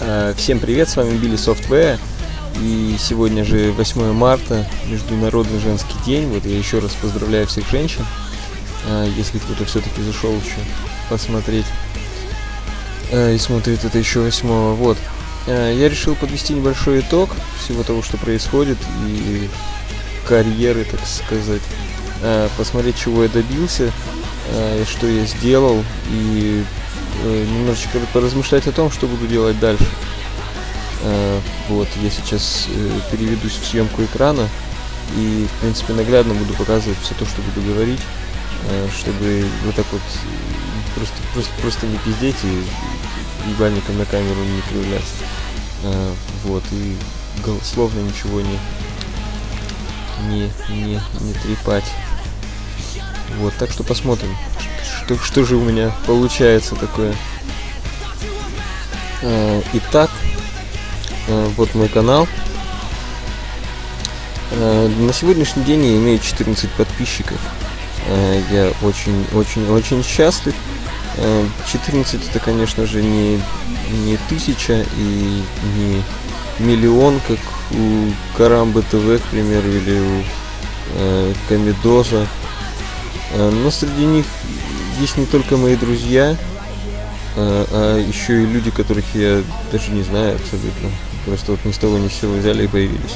Всем привет, с вами Билли Software. И сегодня же 8 марта, Международный женский день. Вот я еще раз поздравляю всех женщин. Если кто-то все-таки зашел еще посмотреть и смотрит это еще 8-го. Вот. Я решил подвести небольшой итог всего того, что происходит, и карьеры, так сказать. Посмотреть, чего я добился, что я сделал, и немножечко поразмышлять о том, что буду делать дальше. Вот, я сейчас переведусь в съемку экрана и, в принципе, наглядно буду показывать все то, что буду говорить, чтобы вот так вот просто не пиздеть и ебальником на камеру не кривляться. Вот, и голословно ничего не трепать. Вот, так что посмотрим, что же у меня получается такое. Итак, вот мой канал. На сегодняшний день я имею 14 подписчиков. Я очень счастлив. 14 это, конечно же, не 1000 и не миллион, как у Карамбы ТВ, к примеру, или у Комедоза. Но среди них есть не только мои друзья, а еще и люди, которых я даже не знаю абсолютно. Просто вот ни с того ни с сего взяли и появились.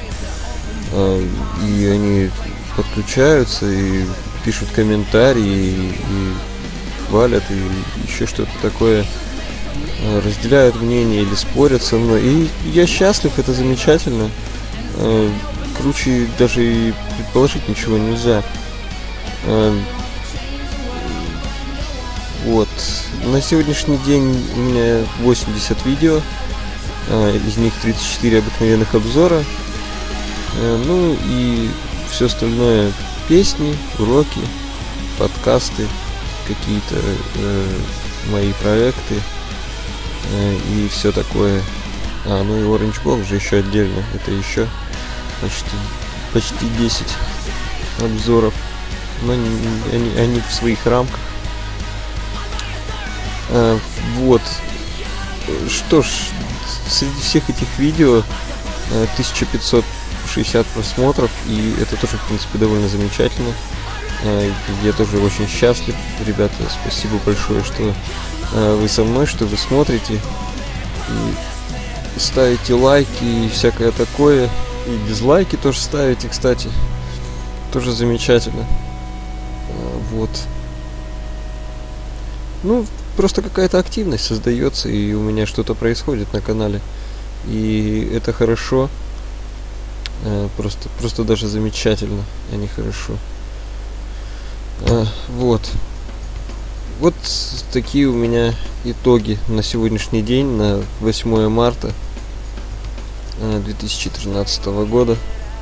И они подключаются и пишут комментарии, и хвалят, и еще что-то такое. Разделяют мнение или спорят со мной. И я счастлив, это замечательно. Круче даже и предположить ничего нельзя. Вот. На сегодняшний день у меня 80 видео, из них 34 обыкновенных обзора, ну и все остальное: песни, уроки, подкасты, какие-то мои проекты и все такое. Ну и Orange Box же еще отдельно, это еще почти 10 обзоров, но они в своих рамках. Вот. Что ж, среди всех этих видео 1560 просмотров, и это тоже, в принципе, довольно замечательно. Я тоже очень счастлив. Ребята, спасибо большое, что вы со мной, что вы смотрите и ставите лайки и всякое такое. И дизлайки тоже ставите, кстати. Тоже замечательно. Вот. Ну, просто какая-то активность создается, и у меня что-то происходит на канале. И это хорошо. Просто даже замечательно, а не хорошо. Вот. Вот такие у меня итоги на сегодняшний день, на 8 марта 2013 года.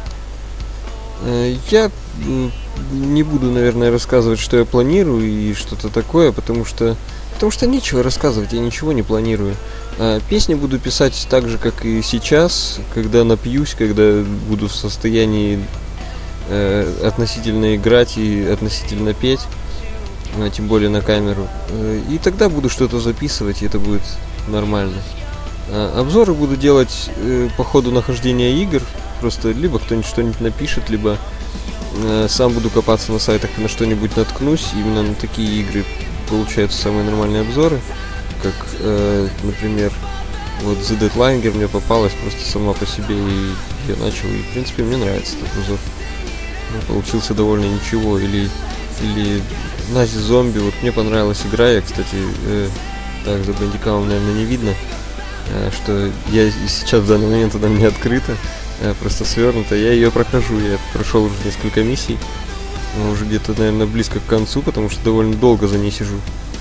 Я не буду, наверное, рассказывать, что я планирую и что-то такое, потому что нечего рассказывать, я ничего не планирую. Песни буду писать так же, как и сейчас, когда напьюсь, когда буду в состоянии относительно играть и относительно петь, тем более на камеру. И тогда буду что-то записывать, и это будет нормально. Обзоры буду делать по ходу нахождения игр. Просто либо кто-нибудь что-нибудь напишет, либо сам буду копаться на сайтах и на что-нибудь наткнусь. Именно на такие игры получаются самые нормальные обзоры. Как, например, вот The Deadlinger мне попалась просто сама по себе, и я начал, и, в принципе, мне нравится этот обзор. Получился довольно ничего. Или Нази Зомби, вот мне понравилась игра. Я, кстати, так, за бандикамом, наверное, не видно, что я сейчас в данный момент она мне открыта, просто свернута. Я ее прохожу, я прошел уже несколько миссий, уже где-то, наверное, близко к концу, потому что довольно долго за ней сижу.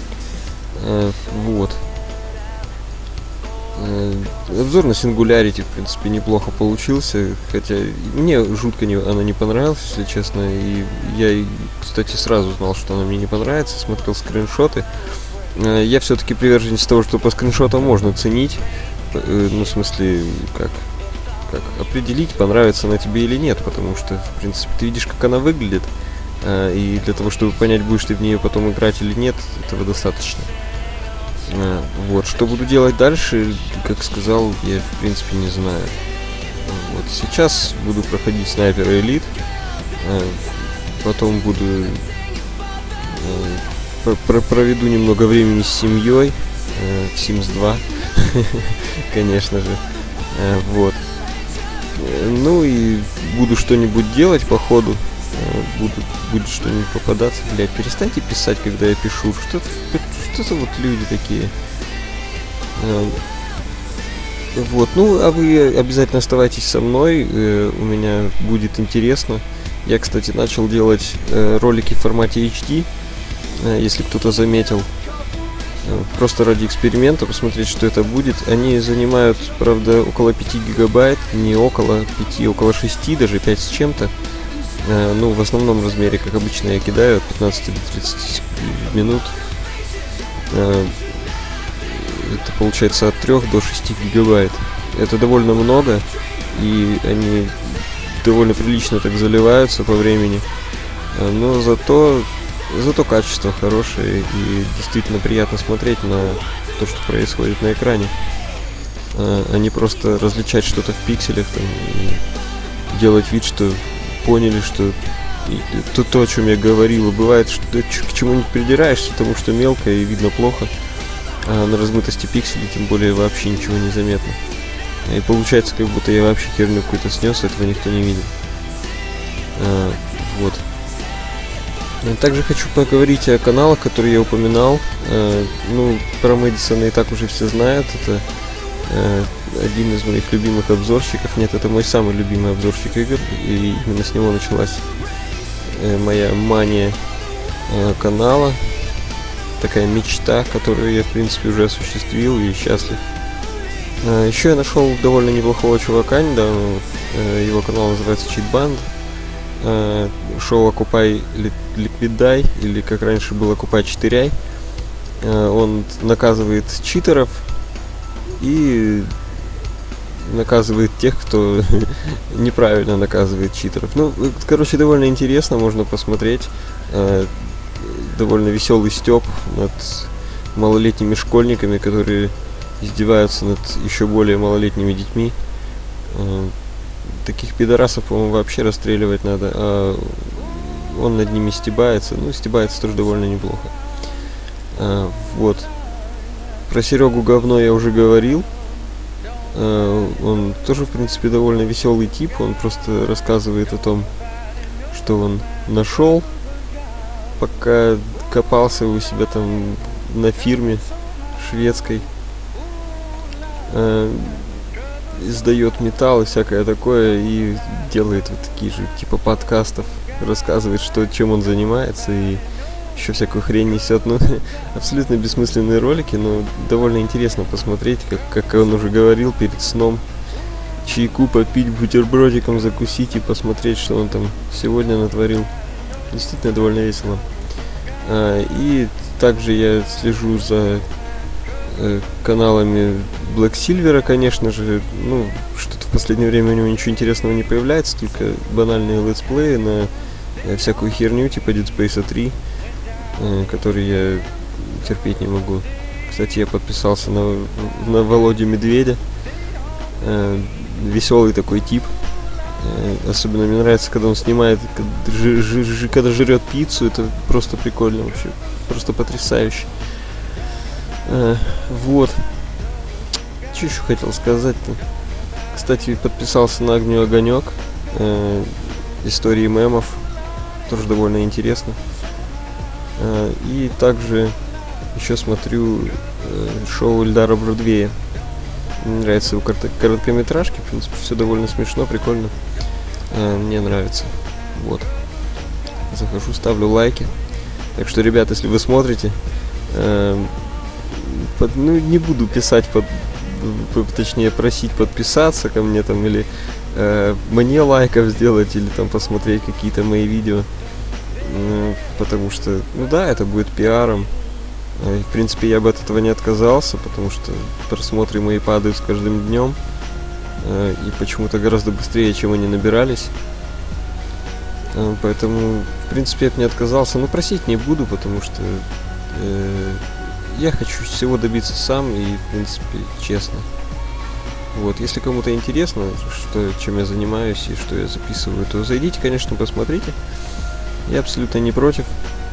Вот. Обзор на Singularity, в принципе, неплохо получился, хотя мне жутко она не понравилась, если честно, и я, кстати, сразу знал, что она мне не понравится, смотрел скриншоты. Я все-таки приверженец того, что по скриншотам можно ценить, ну, в смысле, как определить, понравится она тебе или нет, потому что, в принципе, ты видишь, как она выглядит, и для того, чтобы понять, будешь ты в нее потом играть или нет, этого достаточно. Вот, что буду делать дальше, как сказал, я в принципе не знаю. Вот сейчас буду проходить Снайпер Элит, потом буду проведу немного времени с семьей в Sims 2, конечно же. Вот. Ну и буду что-нибудь делать по ходу. Будет что-нибудь попадаться. Блядь, перестаньте писать, когда я пишу. Что-то вот люди такие. Вот, ну, а вы обязательно оставайтесь со мной. У меня будет интересно. Я, кстати, начал делать ролики в формате HD, если кто-то заметил. Просто ради эксперимента, посмотреть, что это будет. Они занимают, правда, около 5 гигабайт, не около 5, около 6, даже 5 с чем-то. Ну, в основном размере, как обычно, я кидаю от 15 до 30 минут. Это получается от 3 до 6 гигабайт. Это довольно много, и они довольно прилично так заливаются по времени. Но зато качество хорошее, и действительно приятно смотреть на то, что происходит на экране. А не просто различать что-то в пикселях там, и делать вид, что поняли, что то, о чем я говорил. Бывает, что к чему-нибудь придираешься, потому что мелко и видно плохо, а на размытости пикселей тем более вообще ничего не заметно. И получается, как будто я вообще херню какую-то снес, этого никто не видит. Вот. Также хочу поговорить о каналах, которые я упоминал. Ну, про Мэдисона и так уже все знают. Это один из моих любимых обзорщиков. Нет, это мой самый любимый обзорщик игр. И именно с него началась моя мания канала. Такая мечта, которую я, в принципе, уже осуществил и счастлив. Еще я нашел довольно неплохого чувака недавно. Его канал называется Cheatband. Шоу «Окупай Ликвидай», или как раньше было «Окупай Читеряй». Он наказывает читеров и наказывает тех, кто неправильно наказывает читеров. Ну, короче, довольно интересно, можно посмотреть. Довольно веселый стёб над малолетними школьниками, которые издеваются над еще более малолетними детьми. Таких пидорасов, по-моему, вообще расстреливать надо, а он над ними стебается. Ну, стебается тоже довольно неплохо. Вот. Про Серегу Говно я уже говорил. Он тоже, в принципе, довольно веселый тип. Он просто рассказывает о том, что он нашел, пока копался у себя там на фирме шведской. Издает металл и всякое такое, и делает вот такие же типа подкастов, рассказывает, чем он занимается, и еще всякую хрень несет. Ну, абсолютно бессмысленные ролики, но довольно интересно посмотреть, как он уже говорил, перед сном чайку попить, бутербродиком закусить и посмотреть, что он там сегодня натворил. Действительно довольно весело. И также я слежу за каналами Black Silver, конечно же. Ну, что-то в последнее время у него ничего интересного не появляется, только банальные летсплеи на всякую херню типа Dead Space 3, который я терпеть не могу. Кстати, я подписался на Володю Медведя. Веселый такой тип. Особенно мне нравится, когда он снимает, когда жрет пиццу. Это просто прикольно вообще. Просто потрясающе. Вот. Что еще хотел сказать-то? Кстати, подписался на Огню Огонек. Истории мемов. Тоже довольно интересно. И также еще смотрю шоу Эльдара Бродвея. Мне нравятся его короткометражки. В принципе, все довольно смешно, прикольно. Мне нравится. Вот. Захожу, ставлю лайки. Так что, ребят, если вы смотрите, ну, не буду писать, точнее просить подписаться ко мне там, или мне лайков сделать, или там посмотреть какие-то мои видео, потому что, ну да, это будет пиаром. В принципе, я бы от этого не отказался, потому что просмотры мои падают с каждым днем, и почему-то гораздо быстрее, чем они набирались. Поэтому, в принципе, я бы не отказался, но просить не буду, потому что я хочу всего добиться сам и, в принципе, честно. Вот, если кому-то интересно, чем я занимаюсь и что я записываю, то зайдите, конечно, посмотрите. Я абсолютно не против.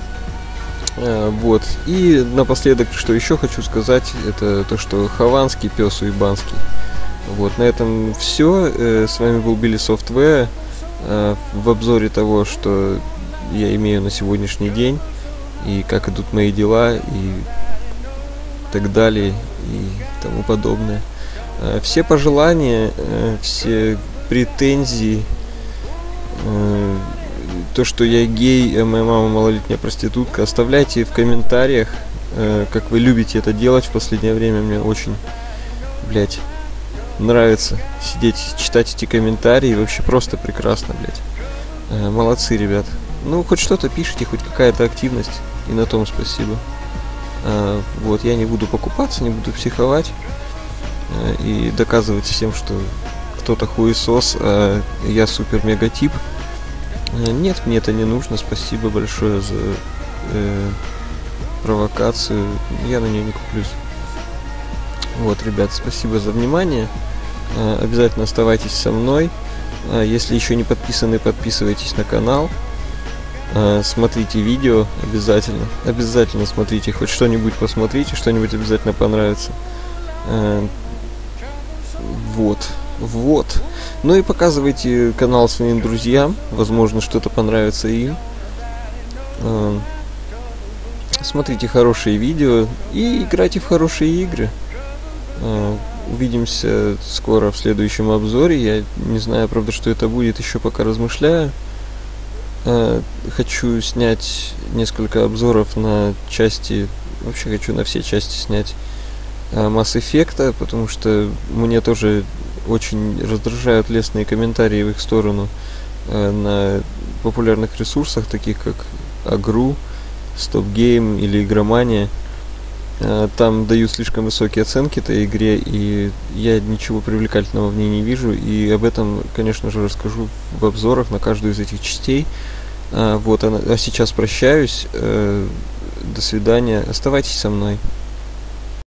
Вот. И напоследок, что еще хочу сказать, это то, что Хованский пес уебанский. Вот, на этом все. С вами был Billy Software в обзоре того, что я имею на сегодняшний день, и как идут мои дела, и так далее, и тому подобное. Все пожелания, все претензии, то, что я гей, а моя мама малолетняя проститутка, оставляйте в комментариях, как вы любите это делать в последнее время. Мне очень, нравится сидеть, читать эти комментарии. Вообще просто прекрасно, молодцы, ребят. Ну, хоть что-то пишите, хоть какая-то активность, и на том спасибо. Вот, я не буду покупаться, не буду психовать и доказывать всем, что кто-то хуесос, а я супер-мега-тип. Нет, мне это не нужно. Спасибо большое за провокацию. Я на нее не куплюсь. Вот, ребят, спасибо за внимание. Обязательно оставайтесь со мной. Если еще не подписаны, подписывайтесь на канал. Смотрите видео обязательно. Обязательно смотрите. Хоть что-нибудь посмотрите, что-нибудь обязательно понравится. Вот. Ну и показывайте канал своим друзьям. Возможно, что-то понравится им. Смотрите хорошие видео и играйте в хорошие игры. Увидимся скоро в следующем обзоре. Я не знаю, правда, что это будет, еще пока размышляю. Хочу снять несколько обзоров на части. Вообще хочу на все части снять Mass Effect, потому что мне тоже очень раздражают лестные комментарии в их сторону на популярных ресурсах, таких как Agru, Stop Game или Игромания. Там дают слишком высокие оценки этой игре, и я ничего привлекательного в ней не вижу, и об этом, конечно же, расскажу в обзорах на каждую из этих частей. Вот, а сейчас прощаюсь. До свидания. Оставайтесь со мной.